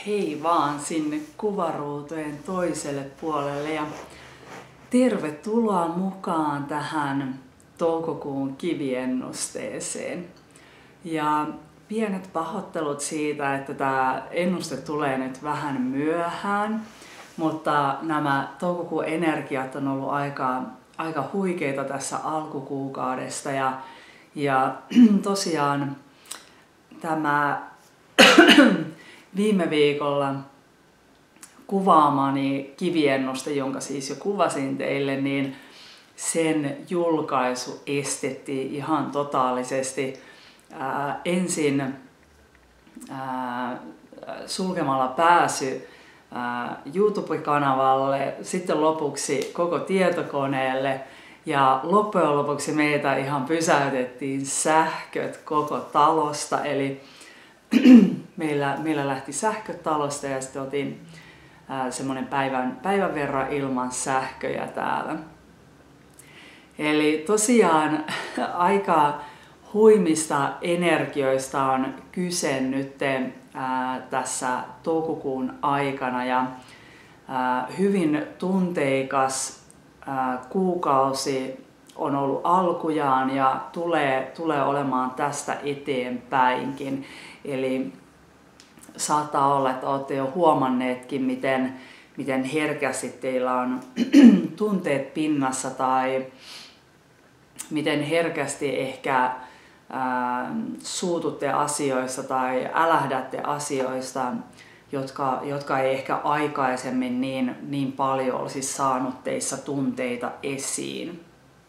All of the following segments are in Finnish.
hei vaan sinne kuvaruutujen toiselle puolelle ja tervetuloa mukaan tähän toukokuun kiviennusteeseen. Ja pienet pahoittelut siitä, että tämä ennuste tulee nyt vähän myöhään, mutta nämä toukokuun energiat on ollut aika huikeita tässä alkukuukaudesta ja tosiaan tämä viime viikolla kuvaamani kiviennuste, jonka siis jo kuvasin teille, niin sen julkaisu estettiin ihan totaalisesti. Ensin sulkemalla pääsy YouTube-kanavalle, sitten lopuksi koko tietokoneelle ja loppujen lopuksi meitä ihan pysäytettiin sähköt koko talosta, eli meillä lähti sähköt talosta ja sitten otin semmoinen päivän verran ilman sähköjä täällä. Eli tosiaan aika huimista energioista on kyse nyt tässä toukokuun aikana ja hyvin tunteikas kuukausi on ollut alkujaan ja tulee olemaan tästä eteenpäinkin. Eli saattaa olla, että olette jo huomanneetkin, miten herkästi teillä on tunteet pinnassa tai miten herkästi ehkä suututte asioista tai älähdätte asioista, jotka ei ehkä aikaisemmin niin paljon olisi saanut teissä tunteita esiin.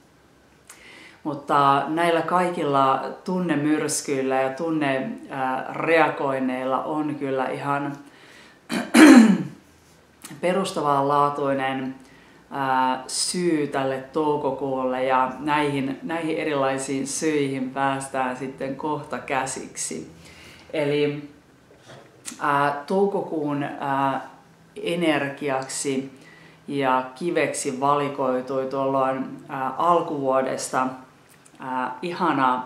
Mutta näillä kaikilla tunnemyrskyillä ja tunnereagoinneilla on kyllä ihan perustavanlaatuinen syy tälle toukokuulle ja näihin erilaisiin syihin päästään sitten kohta käsiksi. Eli toukokuun energiaksi ja kiveksi valikoitui tuolloin alkuvuodesta ihana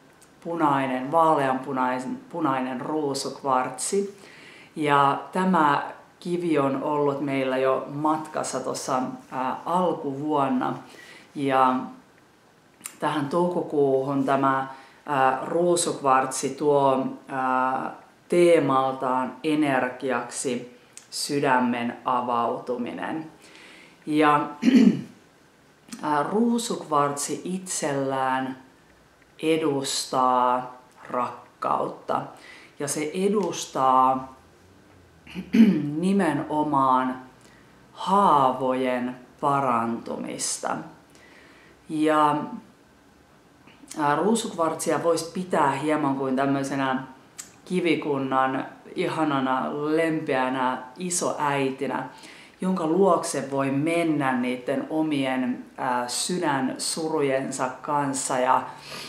vaaleanpunainen ruusukvartsi. Ja tämä kivi on ollut meillä jo matkassa tuossa alkuvuonna. Ja tähän toukokuuhun tämä ruusukvartsi tuo teemaltaan energiaksi sydämen avautuminen. Ja ruusukvartsi itsellään edustaa rakkautta ja se edustaa nimenomaan haavojen parantumista. Ja ruusukvartsia voisi pitää hieman kuin tämmöisenä kivikunnan ihanana, lempeänä isoäitinä, jonka luokse voi mennä niiden omien sydänsurujensa kanssa ja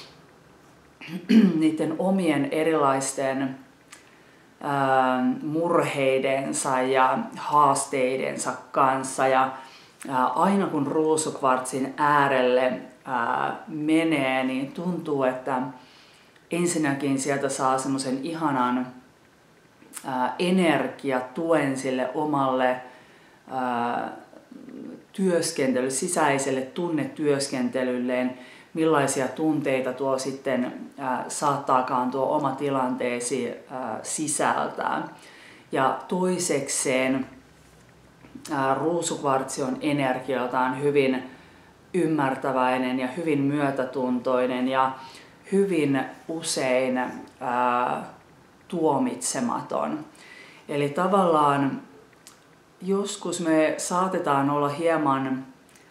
niiden omien erilaisten murheidensa ja haasteidensa kanssa. Ja aina kun ruusukvartsin äärelle menee, niin tuntuu, että ensinnäkin sieltä saa semmoisen ihanan energiatuen sille omalle sisäiselle tunnetyöskentelylleen, millaisia tunteita tuo sitten saattaakaan tuo oma tilanteesi sisältää. Ja toisekseen ruusukvartsi on energialtaan hyvin ymmärtäväinen ja hyvin myötätuntoinen ja hyvin usein tuomitsematon. Eli tavallaan joskus me saatetaan olla hieman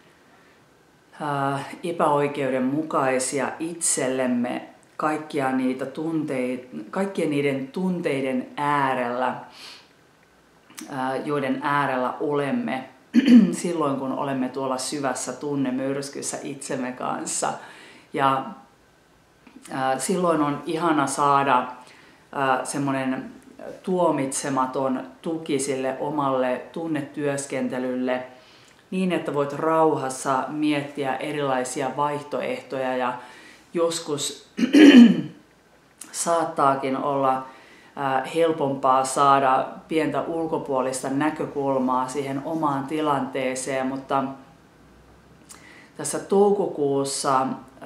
epäoikeudenmukaisia itsellemme kaikkien niiden tunteiden äärellä, joiden äärellä olemme silloin, kun olemme tuolla syvässä tunnemyrskyssä itsemme kanssa. Ja silloin on ihana saada semmoinen tuomitsematon tuki sille omalle tunnetyöskentelylle niin, että voit rauhassa miettiä erilaisia vaihtoehtoja ja joskus saattaakin olla helpompaa saada pientä ulkopuolista näkökulmaa siihen omaan tilanteeseen, mutta tässä toukokuussa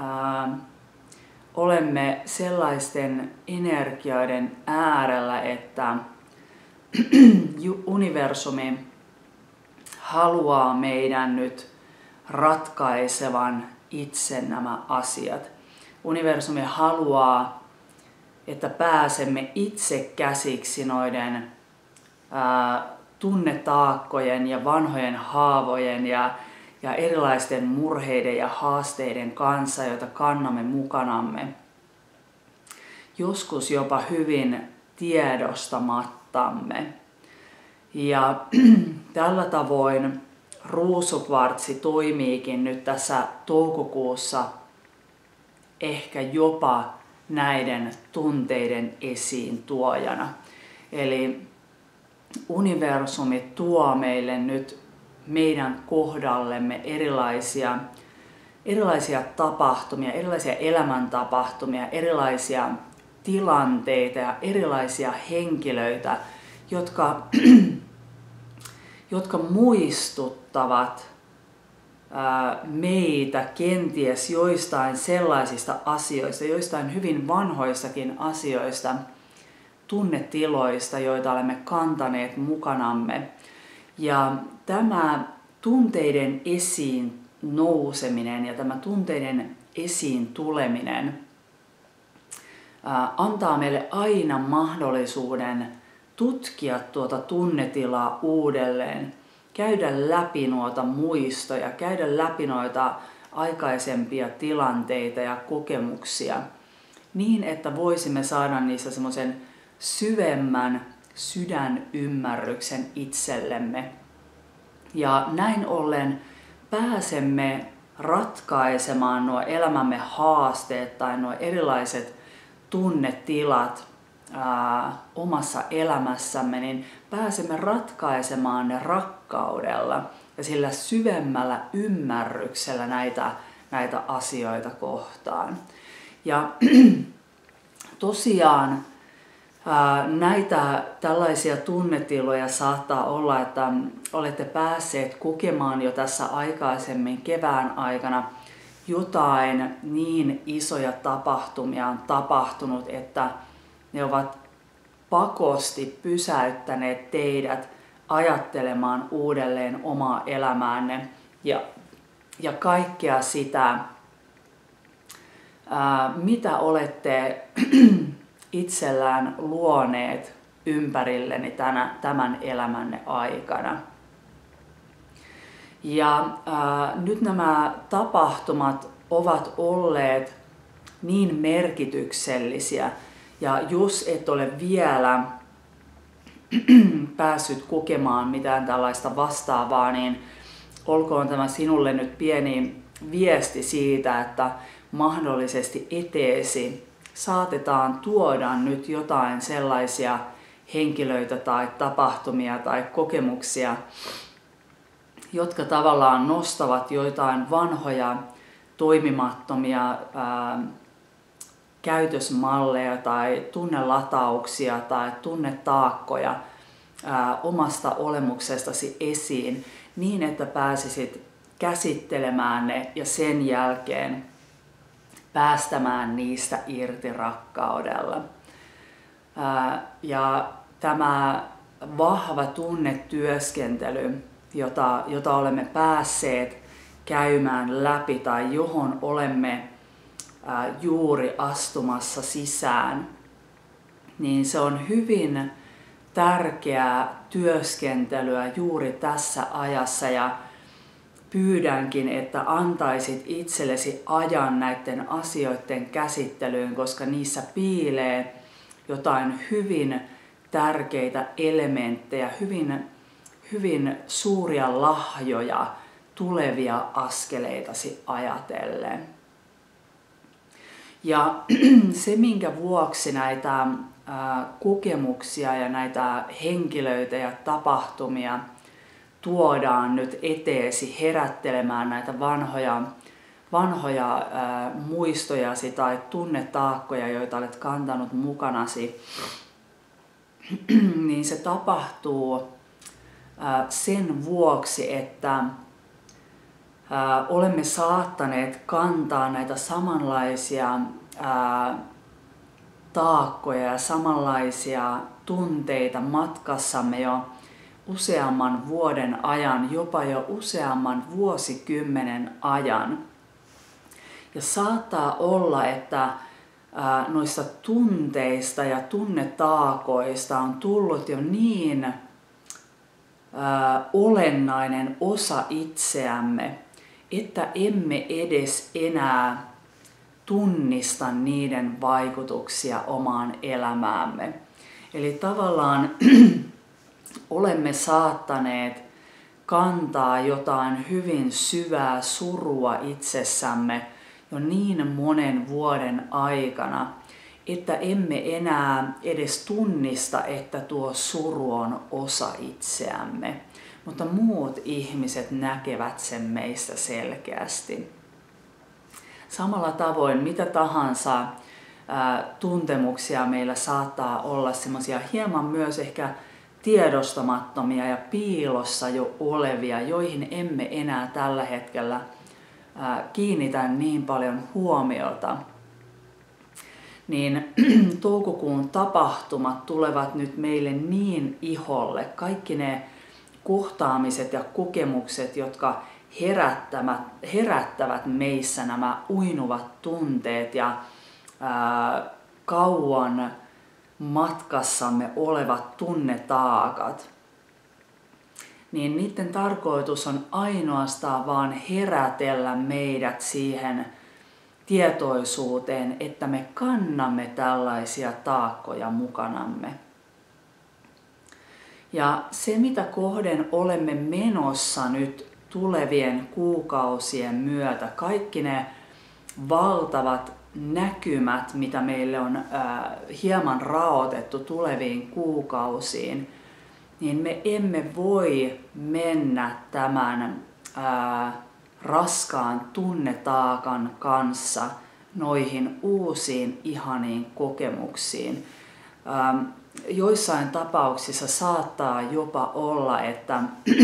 olemme sellaisten energioiden äärellä, että universumi haluaa meidän nyt ratkaisevan itse nämä asiat. Universumi haluaa, että pääsemme itse käsiksi noiden tunnetaakkojen ja vanhojen haavojen ja erilaisten murheiden ja haasteiden kanssa, joita kannamme mukanamme. Joskus jopa hyvin tiedostamattamme. Ja tällä tavoin ruusukvartsi toimiikin nyt tässä toukokuussa ehkä jopa näiden tunteiden esiin tuojana. Eli universumi tuo meille nyt meidän kohdallemme erilaisia tapahtumia, erilaisia elämäntapahtumia, erilaisia tilanteita ja erilaisia henkilöitä, jotka muistuttavat meitä kenties joistain sellaisista asioista, joistain hyvin vanhoistakin asioista, tunnetiloista, joita olemme kantaneet mukanamme. Ja tämä tunteiden esiin nouseminen ja tämä tunteiden esiin tuleminen antaa meille aina mahdollisuuden tutkia tuota tunnetilaa uudelleen, käydä läpi noita muistoja, käydä läpi noita aikaisempia tilanteita ja kokemuksia niin, että voisimme saada niissä semmoisen syvemmän sydänymmärryksen itsellemme. Ja näin ollen pääsemme ratkaisemaan nuo elämämme haasteet tai nuo erilaiset tunnetilat omassa elämässämme, niin pääsemme ratkaisemaan ne rakkaudella ja sillä syvemmällä ymmärryksellä näitä asioita kohtaan. Ja tosiaan näitä tällaisia tunnetiloja saattaa olla, että olette päässeet kokemaan jo tässä aikaisemmin kevään aikana jotain niin isoja tapahtumia on tapahtunut, että ne ovat pakosti pysäyttäneet teidät ajattelemaan uudelleen omaa elämäänne ja kaikkea sitä, mitä olette itsellään luoneet ympärilleni tämän elämänne aikana. Ja nyt nämä tapahtumat ovat olleet niin merkityksellisiä, ja jos et ole vielä päässyt kokemaan mitään tällaista vastaavaa, niin olkoon tämä sinulle nyt pieni viesti siitä, että mahdollisesti eteesi saatetaan tuoda nyt jotain sellaisia henkilöitä tai tapahtumia tai kokemuksia, jotka tavallaan nostavat joitain vanhoja toimimattomia käytösmalleja tai tunnelatauksia tai tunnetaakkoja omasta olemuksestasi esiin niin, että pääsisit käsittelemään ne ja sen jälkeen päästämään niistä irti rakkaudella. Ja tämä vahva tunnetyöskentely, jota olemme päässeet käymään läpi tai johon olemme juuri astumassa sisään, niin se on hyvin tärkeää työskentelyä juuri tässä ajassa, ja pyydänkin, että antaisit itsellesi ajan näiden asioiden käsittelyyn, koska niissä piilee jotain hyvin tärkeitä elementtejä, hyvin suuria lahjoja tulevia askeleitasi ajatellen. Ja se, minkä vuoksi näitä kokemuksia ja näitä henkilöitä ja tapahtumia tuodaan nyt eteesi herättelemään näitä vanhoja muistojasi tai tunnetaakkoja, joita olet kantanut mukanasi, niin se tapahtuu sen vuoksi, että olemme saattaneet kantaa näitä samanlaisia taakkoja ja samanlaisia tunteita matkassamme jo useamman vuoden ajan, jopa jo useamman vuosikymmenen ajan. Ja saattaa olla, että noista tunteista ja tunnetaakoista on tullut jo niin olennainen osa itseämme, että emme edes enää tunnista niiden vaikutuksia omaan elämäämme. Eli tavallaan olemme saattaneet kantaa jotain hyvin syvää surua itsessämme jo niin monen vuoden aikana, että emme enää edes tunnista, että tuo suru on osa itseämme. Mutta muut ihmiset näkevät sen meistä selkeästi. Samalla tavoin mitä tahansa tuntemuksia meillä saattaa olla semmoisia hieman myös ehkä tiedostamattomia ja piilossa jo olevia, joihin emme enää tällä hetkellä kiinnitä niin paljon huomiota. Niin toukokuun tapahtumat tulevat nyt meille niin iholle. Kaikki ne kohtaamiset ja kokemukset, jotka herättävät meissä nämä uinuvat tunteet ja kauan matkassamme olevat tunnetaakat, niin niiden tarkoitus on ainoastaan vaan herätellä meidät siihen tietoisuuteen, että me kannamme tällaisia taakkoja mukanamme. Ja se, mitä kohden olemme menossa nyt tulevien kuukausien myötä, kaikki ne valtavat näkymät, mitä meille on hieman raotettu tuleviin kuukausiin, niin me emme voi mennä tämän raskaan tunnetaakan kanssa noihin uusiin ihaniin kokemuksiin. Joissain tapauksissa saattaa jopa olla, että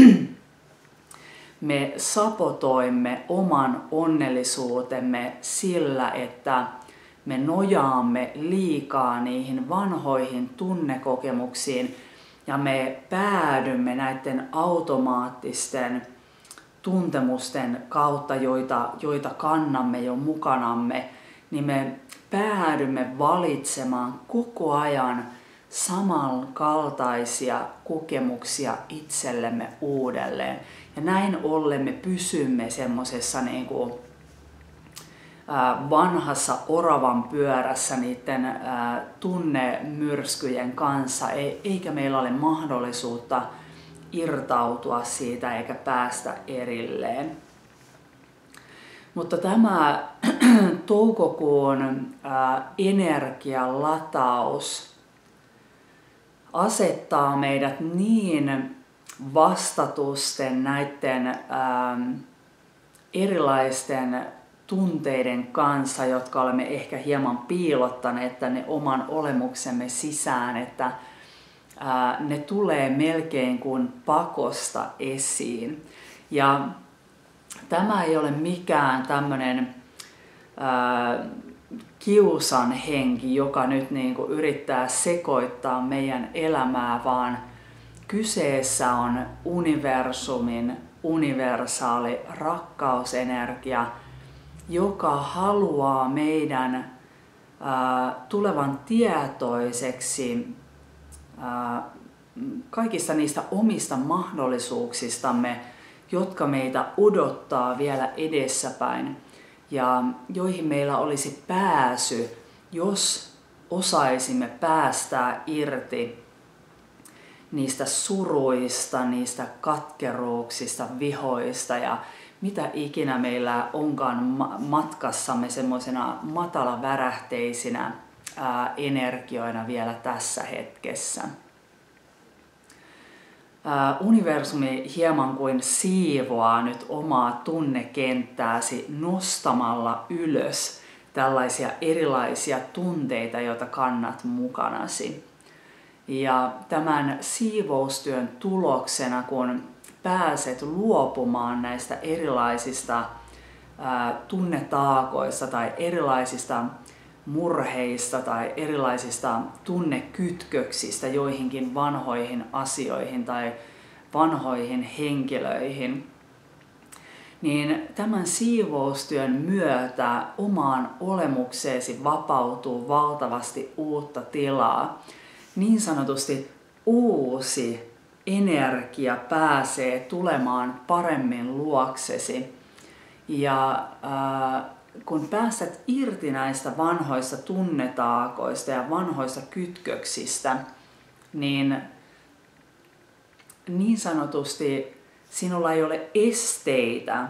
me sabotoimme oman onnellisuutemme sillä, että me nojaamme liikaa niihin vanhoihin tunnekokemuksiin ja me päädymme näiden automaattisten tuntemusten kautta, joita kannamme jo mukanamme, niin me päädymme valitsemaan koko ajan samankaltaisia kokemuksia itsellemme uudelleen. Ja näin ollen me pysymme semmoisessa vanhassa oravan pyörässä niiden tunnemyrskyjen kanssa, eikä meillä ole mahdollisuutta irtautua siitä eikä päästä erilleen. Mutta tämä toukokuun energialataus asettaa meidät niin vastatusten näiden erilaisten tunteiden kanssa, jotka olemme ehkä hieman piilottaneet tänne oman olemuksemme sisään, että ne tulee melkein kuin pakosta esiin. Ja tämä ei ole mikään tämmöinen kiusan henki, joka nyt yrittää sekoittaa meidän elämää, vaan kyseessä on universumin universaali rakkausenergia, joka haluaa meidän tulevan tietoiseksi kaikista niistä omista mahdollisuuksistamme, jotka meitä odottaa vielä edessäpäin ja joihin meillä olisi pääsy, jos osaisimme päästää irti niistä suruista, niistä katkeruuksista, vihoista ja mitä ikinä meillä onkaan matkassamme semmoisena matalavärähteisinä energioina vielä tässä hetkessä. Universumi hieman kuin siivoaa nyt omaa tunnekenttääsi nostamalla ylös tällaisia erilaisia tunteita, joita kannat mukanasi. Ja tämän siivoustyön tuloksena, kun pääset luopumaan näistä erilaisista tunnetaakoista tai erilaisista murheista tai erilaisista tunnekytköksistä joihinkin vanhoihin asioihin tai vanhoihin henkilöihin, niin tämän siivoustyön myötä omaan olemukseesi vapautuu valtavasti uutta tilaa. Niin sanotusti uusi energia pääsee tulemaan paremmin luoksesi. Ja kun pääset irti näistä vanhoista tunnetaakoista ja vanhoista kytköksistä, niin sanotusti sinulla ei ole esteitä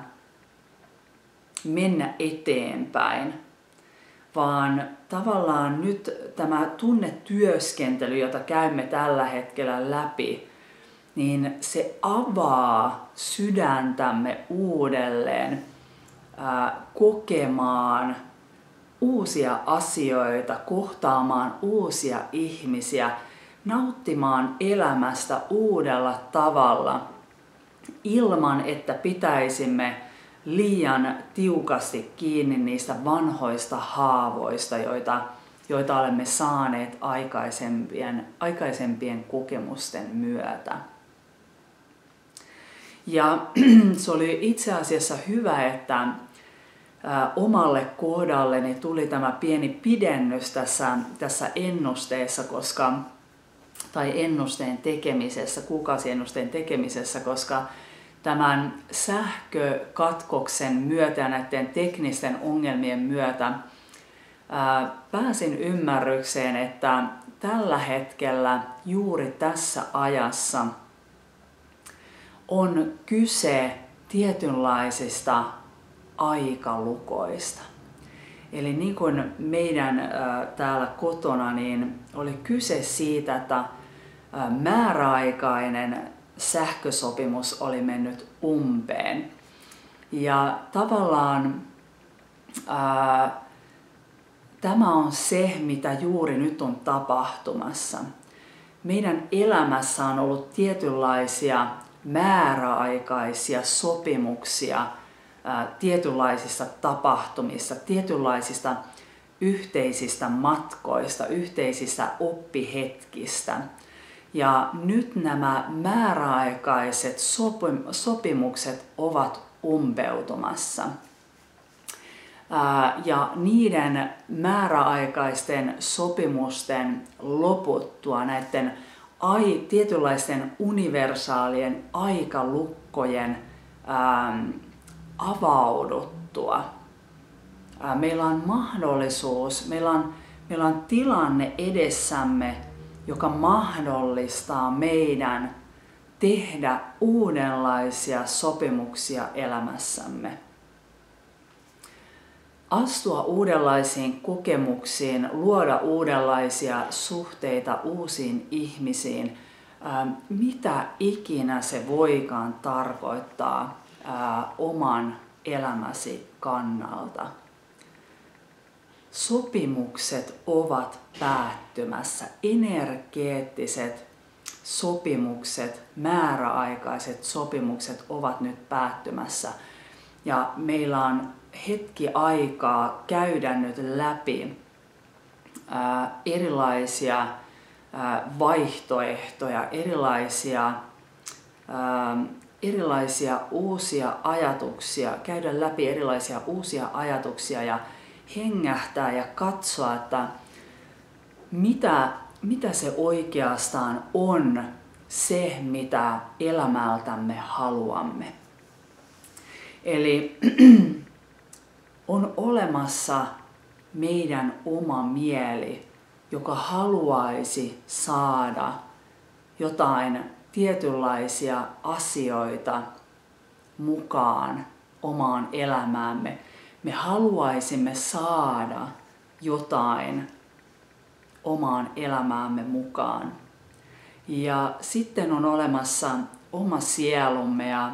mennä eteenpäin, vaan tavallaan nyt tämä tunnetyöskentely, jota käymme tällä hetkellä läpi, niin se avaa sydäntämme uudelleen kokemaan uusia asioita, kohtaamaan uusia ihmisiä, nauttimaan elämästä uudella tavalla ilman, että pitäisimme liian tiukasti kiinni niistä vanhoista haavoista, joita olemme saaneet aikaisempien kokemusten myötä. Ja se oli itse asiassa hyvä, että omalle kohdalleni tuli tämä pieni pidennys tässä ennusteessa, tai ennusteen tekemisessä, kuukausiennusteen tekemisessä, koska tämän sähkökatkoksen myötä ja näiden teknisten ongelmien myötä pääsin ymmärrykseen, että tällä hetkellä juuri tässä ajassa on kyse tietynlaisista aikalukoista. Eli niin kuin meidän täällä kotona, niin oli kyse siitä, että määräaikainen sähkösopimus oli mennyt umpeen. Ja tavallaan tämä on se, mitä juuri nyt on tapahtumassa. Meidän elämässä on ollut tietynlaisia määräaikaisia sopimuksia tietynlaisista tapahtumista, tietynlaisista yhteisistä matkoista, yhteisistä oppihetkistä. Ja nyt nämä määräaikaiset sopimukset ovat umpeutumassa. Ja niiden määräaikaisten sopimusten loputtua, näiden tietynlaisten universaalien aikalukkojen avauduttua, meillä on mahdollisuus, meillä on tilanne edessämme, joka mahdollistaa meidän tehdä uudenlaisia sopimuksia elämässämme. Astua uudenlaisiin kokemuksiin, luoda uudenlaisia suhteita uusiin ihmisiin, mitä ikinä se voikaan tarkoittaa oman elämäsi kannalta. Sopimukset ovat päättymässä. Energeettiset sopimukset, määräaikaiset sopimukset ovat nyt päättymässä. Ja meillä on hetki aikaa käydä nyt läpi erilaisia vaihtoehtoja, erilaisia uusia ajatuksia, käydä läpi erilaisia uusia ajatuksia ja hengähtää ja katsoa, että mitä se oikeastaan on se, mitä elämältämme haluamme. Eli on olemassa meidän oma mieli, joka haluaisi saada jotain tietynlaisia asioita mukaan omaan elämäämme. Me haluaisimme saada jotain omaan elämäämme mukaan. Ja sitten on olemassa oma sielumme ja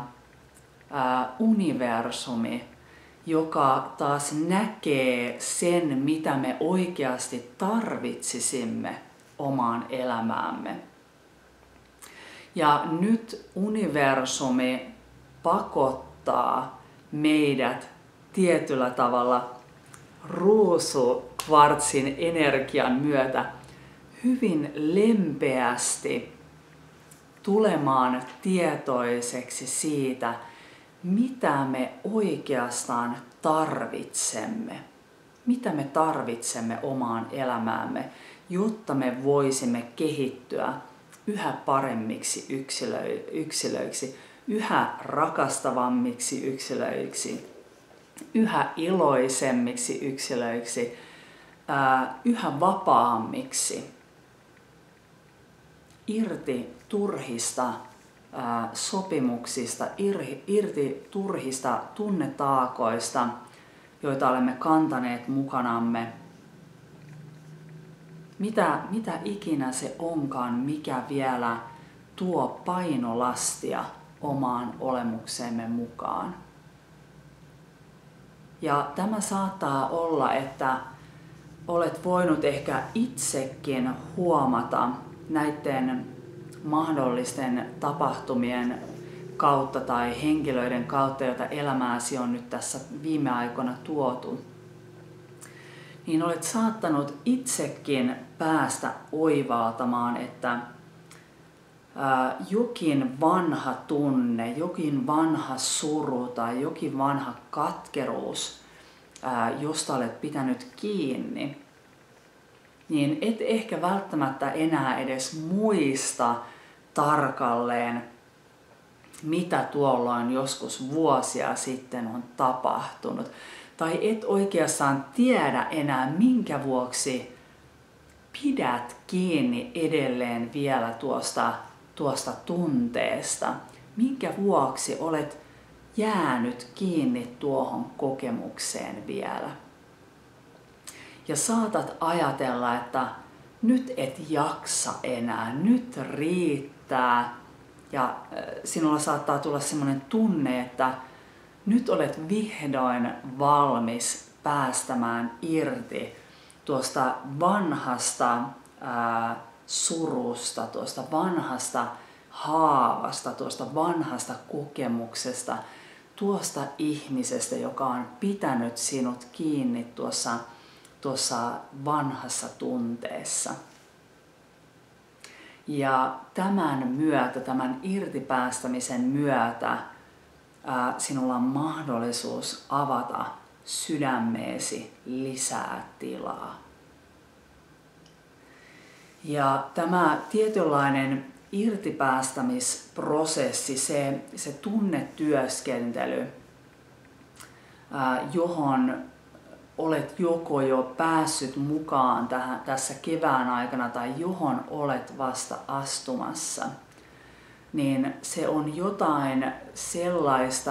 universumi, joka taas näkee sen, mitä me oikeasti tarvitsisimme omaan elämäämme. Ja nyt universumi pakottaa meidät tietyllä tavalla ruusukvartsin energian myötä hyvin lempeästi tulemaan tietoiseksi siitä, mitä me oikeastaan tarvitsemme. Mitä me tarvitsemme omaan elämäämme, jotta me voisimme kehittyä yhä paremmiksi yksilöiksi, yhä rakastavammiksi yksilöiksi, yhä iloisemmiksi yksilöiksi, yhä vapaammiksi, irti turhista sopimuksista, irti turhista tunnetaakoista, joita olemme kantaneet mukanamme. Mitä ikinä se onkaan, mikä vielä tuo painolastia omaan olemukseemme mukaan. Ja tämä saattaa olla, että olet voinut ehkä itsekin huomata näiden mahdollisten tapahtumien kautta tai henkilöiden kautta, joita elämääsi on nyt tässä viime aikoina tuotu, niin olet saattanut itsekin päästä oivaltamaan, että jokin vanha tunne, jokin vanha suru tai jokin vanha katkeruus, josta olet pitänyt kiinni, niin et ehkä välttämättä enää edes muista tarkalleen, mitä tuolloin joskus vuosia sitten on tapahtunut. Tai et oikeastaan tiedä enää, minkä vuoksi pidät kiinni edelleen vielä tuosta tunteesta. Minkä vuoksi olet jäänyt kiinni tuohon kokemukseen vielä. Ja saatat ajatella, että nyt et jaksa enää, nyt riittää. Ja sinulla saattaa tulla sellainen tunne, että nyt olet vihdoin valmis päästämään irti tuosta vanhasta surusta, tuosta vanhasta haavasta, tuosta vanhasta kokemuksesta, tuosta ihmisestä, joka on pitänyt sinut kiinni tuossa vanhassa tunteessa. Ja tämän myötä, tämän irtipäästämisen myötä, sinulla on mahdollisuus avata sydämeesi lisää tilaa. Ja tämä tietynlainen irtipäästämisprosessi, se tunnetyöskentely, johon olet joko jo päässyt mukaan tässä kevään aikana tai johon olet vasta astumassa, niin se on jotain sellaista,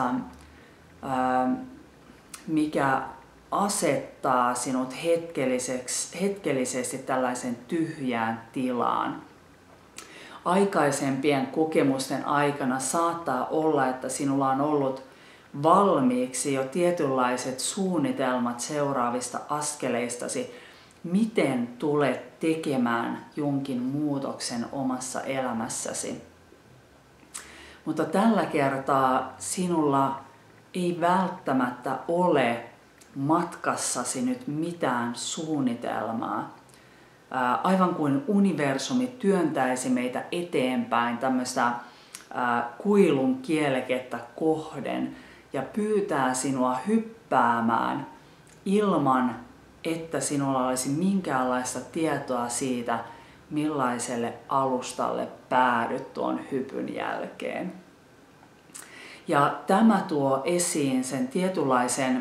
mikä asettaa sinut hetkellisesti tällaisen tyhjään tilaan. Aikaisempien kokemusten aikana saattaa olla, että sinulla on ollut valmiiksi jo tietynlaiset suunnitelmat seuraavista askeleistasi, miten tulet tekemään jonkin muutoksen omassa elämässäsi. Mutta tällä kertaa sinulla ei välttämättä ole matkassasi nyt mitään suunnitelmaa. Aivan kuin universumi työntäisi meitä eteenpäin tämmöistä kuilun kielekettä kohden ja pyytää sinua hyppäämään ilman, että sinulla olisi minkäänlaista tietoa siitä, millaiselle alustalle päädyt tuon hypyn jälkeen. Ja tämä tuo esiin sen tietynlaisen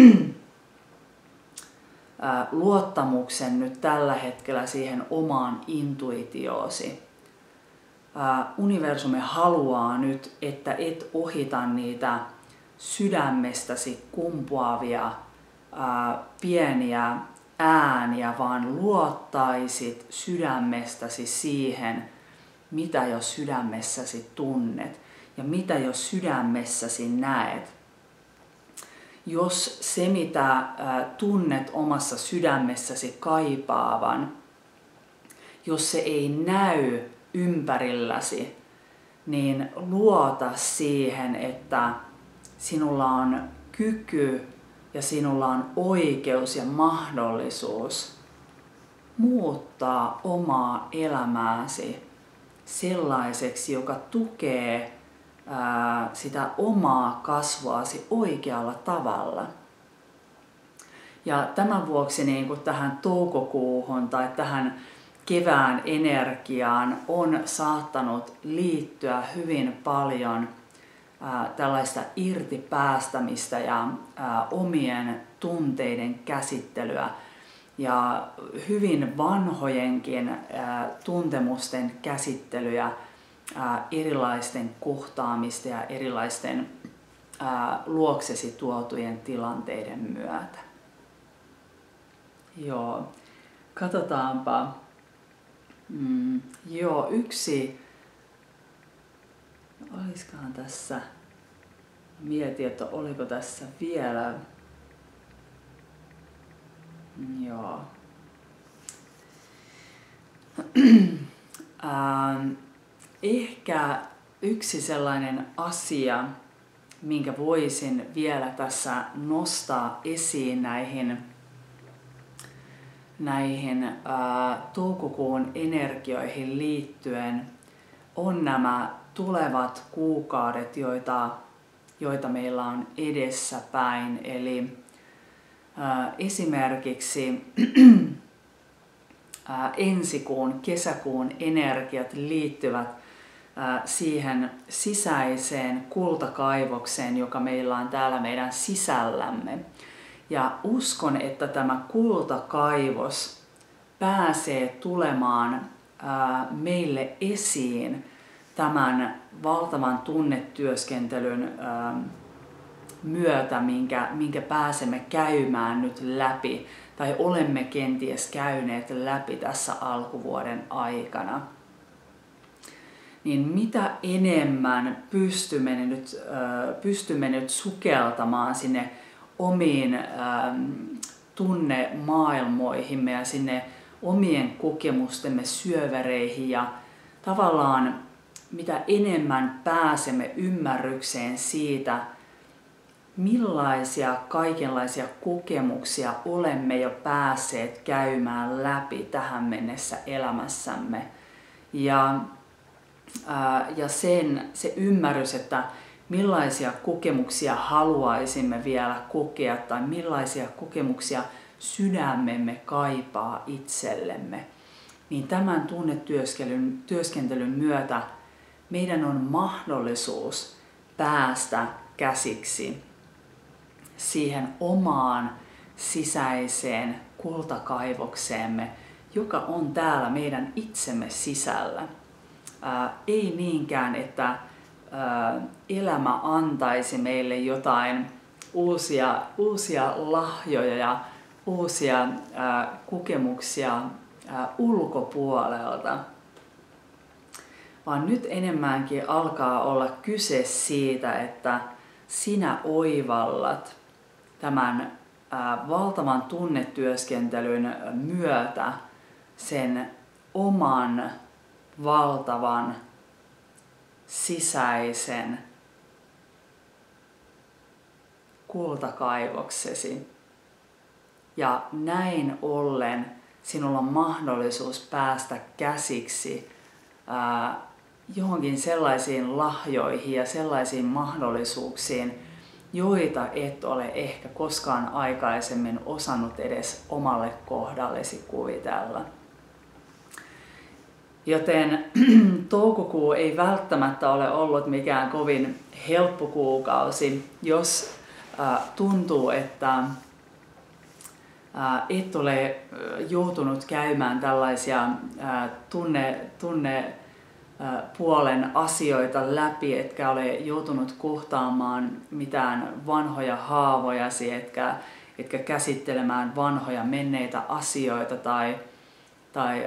luottamuksen nyt tällä hetkellä siihen omaan intuitioosi. Universumi haluaa nyt, että et ohita niitä sydämestäsi kumpuavia pieniä ääniä, vaan luottaisit sydämestäsi siihen, mitä jo sydämessäsi tunnet ja mitä jo sydämessäsi näet. Jos se, mitä tunnet omassa sydämessäsi kaipaavan, jos se ei näy ympärilläsi, niin luota siihen, että sinulla on kyky ja sinulla on oikeus ja mahdollisuus muuttaa omaa elämääsi sellaiseksi, joka tukee sitä omaa kasvuasi oikealla tavalla. Ja tämän vuoksi niin kuin tähän toukokuuhun tai tähän kevään energiaan on saattanut liittyä hyvin paljon tällaista irtipäästämistä ja omien tunteiden käsittelyä ja hyvin vanhojenkin tuntemusten käsittelyä, erilaisten kohtaamista ja erilaisten luoksesi tuotujen tilanteiden myötä. Joo, katsotaanpa. Yksi. Olisikohan tässä, mietin, että oliko tässä vielä. Joo. Ehkä yksi sellainen asia, minkä voisin vielä tässä nostaa esiin näihin toukokuun energioihin liittyen, on nämä tulevat kuukaudet, joita meillä on edessäpäin. Eli esimerkiksi ensikuun, kesäkuun energiat liittyvät siihen sisäiseen kultakaivokseen, joka meillä on täällä meidän sisällämme. Ja uskon, että tämä kultakaivos pääsee tulemaan meille esiin tämän valtavan tunnetyöskentelyn myötä, minkä pääsemme käymään nyt läpi tai olemme kenties käyneet läpi tässä alkuvuoden aikana. Niin mitä enemmän pystymme nyt sukeltamaan sinne omiin tunnemaailmoihimme ja sinne omien kokemustemme syövereihin ja tavallaan mitä enemmän pääsemme ymmärrykseen siitä, millaisia kaikenlaisia kokemuksia olemme jo päässeet käymään läpi tähän mennessä elämässämme. Ja se ymmärrys, että millaisia kokemuksia haluaisimme vielä kokea tai millaisia kokemuksia sydämemme kaipaa itsellemme, niin tämän tunnetyöskentelyn myötä meidän on mahdollisuus päästä käsiksi siihen omaan sisäiseen kultakaivokseemme, joka on täällä meidän itsemme sisällä. Ei niinkään, että elämä antaisi meille jotain uusia lahjoja ja uusia kokemuksia ulkopuolelta, vaan nyt enemmänkin alkaa olla kyse siitä, että sinä oivallat tämän valtavan tunnetyöskentelyn myötä sen oman valtavan sisäisen kultakaivoksesi. Ja näin ollen sinulla on mahdollisuus päästä käsiksi johonkin sellaisiin lahjoihin ja sellaisiin mahdollisuuksiin, joita et ole ehkä koskaan aikaisemmin osannut edes omalle kohdallesi kuvitella. Joten toukokuu ei välttämättä ole ollut mikään kovin helppo kuukausi, jos tuntuu, että et ole joutunut käymään tällaisia tunnepuolen asioita läpi, etkä ole joutunut kohtaamaan mitään vanhoja haavojasi, etkä käsittelemään vanhoja menneitä asioita tai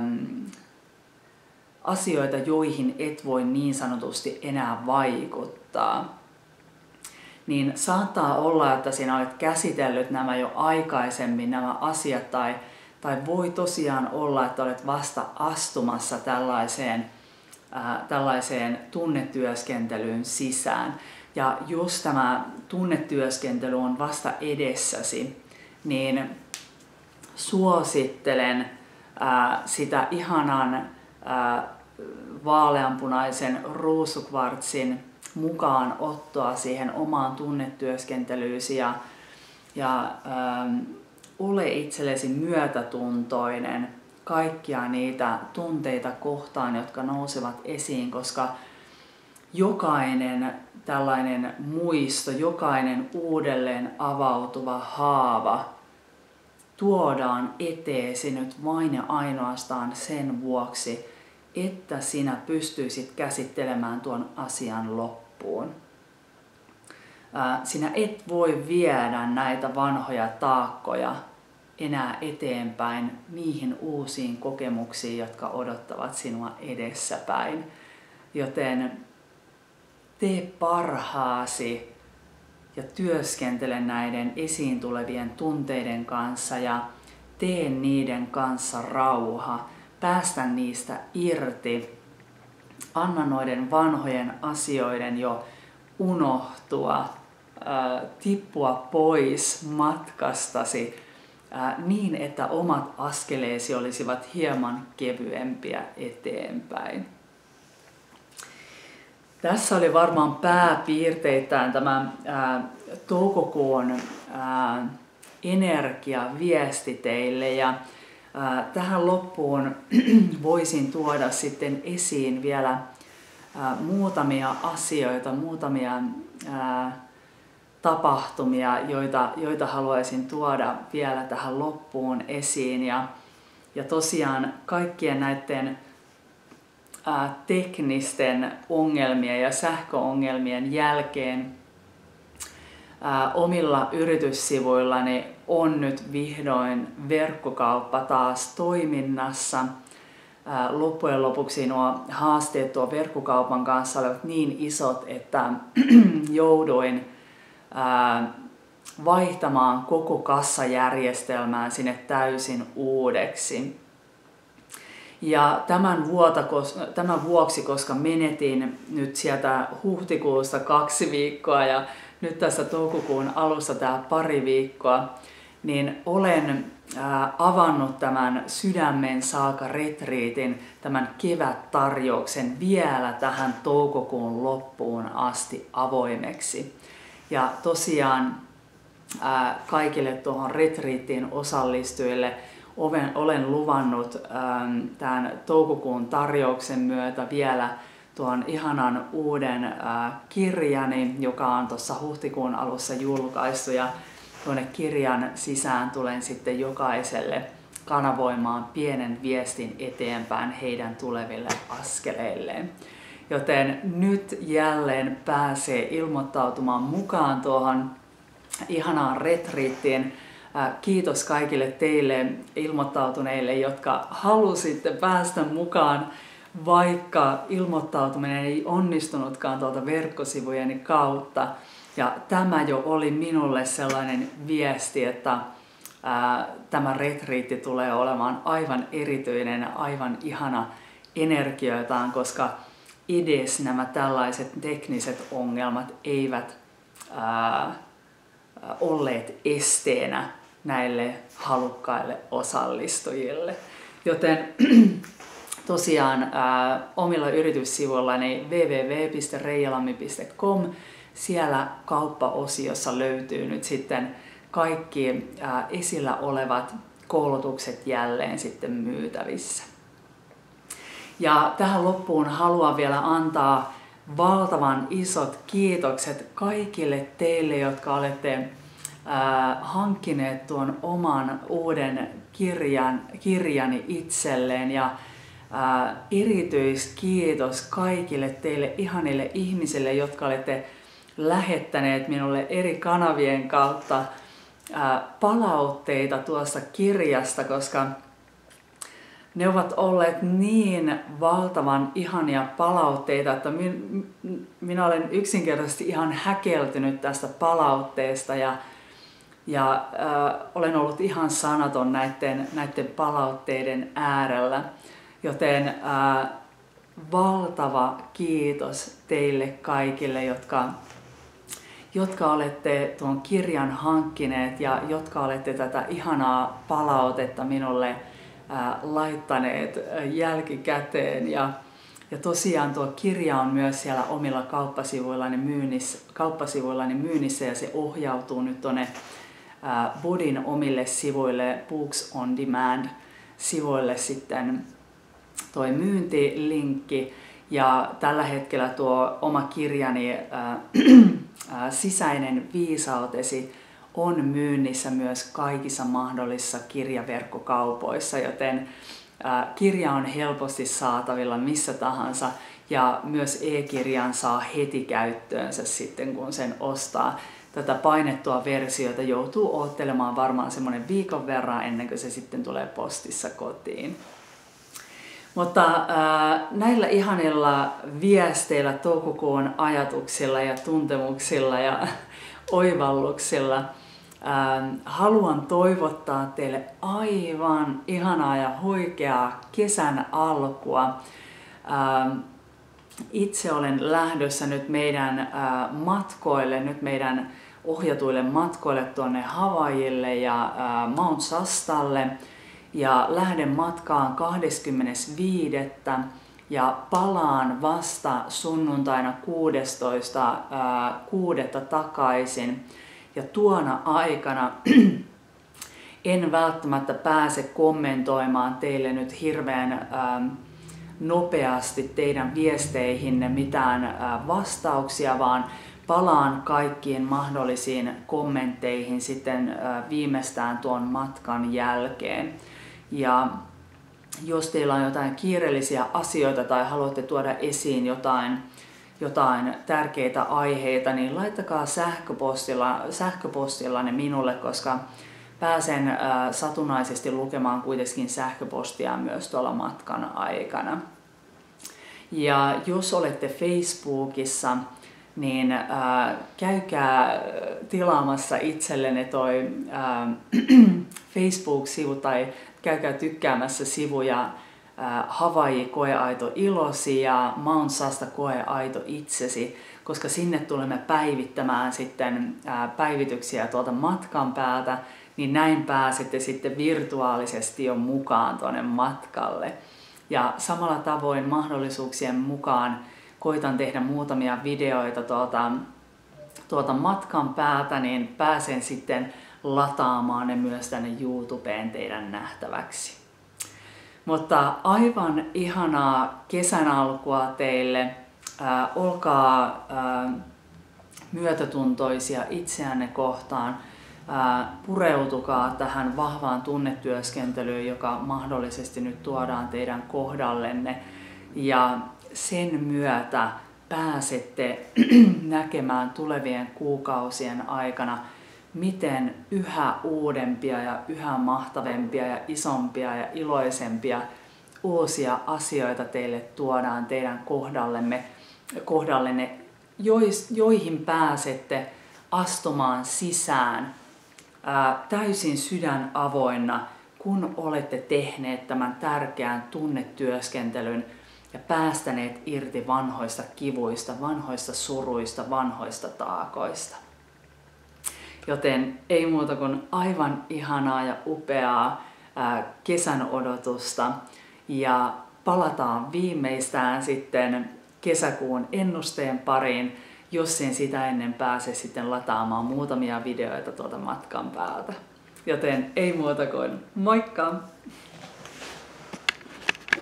asioita, joihin et voi niin sanotusti enää vaikuttaa. Niin saattaa olla, että sinä olet käsitellyt nämä jo aikaisemmin, nämä asiat, tai voi tosiaan olla, että olet vasta astumassa tällaiseen tunnetyöskentelyyn sisään. Ja jos tämä tunnetyöskentely on vasta edessäsi, niin suosittelen sitä ihanan vaaleanpunaisen ruusukvartsin mukaan ottoa siihen omaan tunnetyöskentelyysi ja ole itsellesi myötätuntoinen kaikkia niitä tunteita kohtaan, jotka nousevat esiin, koska jokainen tällainen muisto, jokainen uudelleen avautuva haava tuodaan eteesi nyt vain ja ainoastaan sen vuoksi, että sinä pystyisit käsittelemään tuon asian loppuun. Sinä et voi viedä näitä vanhoja taakkoja enää eteenpäin niihin uusiin kokemuksiin, jotka odottavat sinua edessäpäin. Joten tee parhaasi ja työskentele näiden esiin tulevien tunteiden kanssa ja tee niiden kanssa rauha. Päästä niistä irti. Anna noiden vanhojen asioiden jo unohtua, tippua pois matkastasi niin, että omat askeleesi olisivat hieman kevyempiä eteenpäin. Tässä oli varmaan pääpiirteittäin tämä toukokuun energiaviesti teille ja tähän loppuun voisin tuoda sitten esiin vielä muutamia asioita, muutamia tapahtumia, joita haluaisin tuoda vielä tähän loppuun esiin. Ja tosiaan kaikkien näiden teknisten ongelmien ja sähköongelmien jälkeen omilla yrityssivuillani on nyt vihdoin verkkokauppa taas toiminnassa. Loppujen lopuksi nuo haasteet tuon verkkokaupan kanssa olivat niin isot, että jouduin vaihtamaan koko kassajärjestelmään sinne täysin uudeksi. Ja tämän vuoksi, koska menetin nyt sieltä huhtikuusta 2 viikkoa ja nyt tässä toukokuun alussa tämä 2 viikkoa, niin olen avannut tämän Sydämen saaka retriitin, tämän kevättarjouksen vielä tähän toukokuun loppuun asti avoimeksi. Ja tosiaan kaikille tuohon retriittiin osallistujille olen luvannut tämän toukokuun tarjouksen myötä vielä tuon ihanan uuden kirjani, joka on tuossa huhtikuun alussa julkaistu. Ja tuonne kirjan sisään tulen sitten jokaiselle kanavoimaan pienen viestin eteenpäin heidän tuleville askeleilleen. Joten nyt jälleen pääsee ilmoittautumaan mukaan tuohon ihanaan retriittiin. Kiitos kaikille teille ilmoittautuneille, jotka halusitte päästä mukaan, vaikka ilmoittautuminen ei onnistunutkaan tuolta verkkosivujeni kautta. Ja tämä jo oli minulle sellainen viesti, että tämä retriitti tulee olemaan aivan erityinen, aivan ihana energioitaan, koska edes nämä tällaiset tekniset ongelmat eivät olleet esteenä näille halukkaille osallistujille. Joten tosiaan omilla yrityssivuillani www.reijalammi.com siellä kauppaosiossa löytyy nyt sitten kaikki esillä olevat koulutukset jälleen sitten myytävissä. Ja tähän loppuun haluan vielä antaa valtavan isot kiitokset kaikille teille, jotka olette hankkineet tuon oman uuden kirjani itselleen. Ja erityiskiitos kaikille teille ihanille ihmisille, jotka olette lähettäneet minulle eri kanavien kautta palautteita tuosta kirjasta, koska ne ovat olleet niin valtavan ihania palautteita, että minä olen yksinkertaisesti ihan häkeltynyt tästä palautteesta Ja olen ollut ihan sanaton näiden palautteiden äärellä, joten valtava kiitos teille kaikille, jotka olette tuon kirjan hankkineet ja jotka olette tätä ihanaa palautetta minulle laittaneet jälkikäteen. Ja tosiaan tuo kirja on myös siellä omilla kauppasivuillani myynnissä ja se ohjautuu nyt tuonne Bodin omille sivuille, Books on Demand sivuille sitten toi myyntilinkki. Ja tällä hetkellä tuo oma kirjani Sisäinen viisautesi on myynnissä myös kaikissa mahdollisissa kirjaverkkokaupoissa, joten kirja on helposti saatavilla missä tahansa ja myös e-kirjan saa heti käyttöönsä sitten kun sen ostaa. Tätä painettua versiota joutuu odottelemaan varmaan semmoinen viikon verran ennen kuin se sitten tulee postissa kotiin. Mutta näillä ihanilla viesteillä, toukokuun ajatuksilla ja tuntemuksilla ja oivalluksilla haluan toivottaa teille aivan ihanaa ja huikeaa kesän alkua. Itse olen lähdössä nyt meidän matkoille, nyt meidän ohjatuille matkoille tuonne Havaijille ja Mount Shastalle. Ja lähden matkaan 25. ja palaan vasta sunnuntaina 16.6. takaisin. Ja tuona aikana en välttämättä pääse kommentoimaan teille nyt hirveän nopeasti teidän viesteihinne mitään vastauksia, vaan palaan kaikkiin mahdollisiin kommentteihin sitten viimeistään tuon matkan jälkeen. Ja jos teillä on jotain kiireellisiä asioita tai haluatte tuoda esiin jotain tärkeitä aiheita, niin laittakaa sähköpostilla ne minulle, koska pääsen satunnaisesti lukemaan kuitenkin sähköpostia myös tuolla matkan aikana. Ja jos olette Facebookissa, niin käykää tilaamassa itsellenne toi Facebook-sivu tai käykää tykkäämässä sivuja Havaiji koeaito ilosi ja Mount Shasta koeaito itsesi, koska sinne tulemme päivittämään sitten päivityksiä tuolta matkan päältä, niin näin pääsette sitten virtuaalisesti jo mukaan tuonne matkalle. Ja samalla tavoin mahdollisuuksien mukaan koitan tehdä muutamia videoita tuolta matkan päältä, niin pääsen sitten lataamaan ne myös tänne YouTubeen teidän nähtäväksi. Mutta aivan ihanaa kesän alkua teille. Olkaa myötätuntoisia itseänne kohtaan. Pureutukaa tähän vahvaan tunnetyöskentelyyn, joka mahdollisesti nyt tuodaan teidän kohdallenne. Ja sen myötä pääsette näkemään tulevien kuukausien aikana, miten yhä uudempia ja yhä mahtavempia ja isompia ja iloisempia uusia asioita teille tuodaan teidän kohdallenne, joihin pääsette astumaan sisään täysin sydän avoinna, kun olette tehneet tämän tärkeän tunnetyöskentelyn ja päästäneet irti vanhoista kivuista, vanhoista suruista, vanhoista taakoista. Joten ei muuta kuin aivan ihanaa ja upeaa kesän odotusta ja palataan viimeistään sitten kesäkuun ennusteen pariin, jos en sitä ennen pääse sitten lataamaan muutamia videoita tuolta matkan päältä. Joten ei muuta kuin moikka!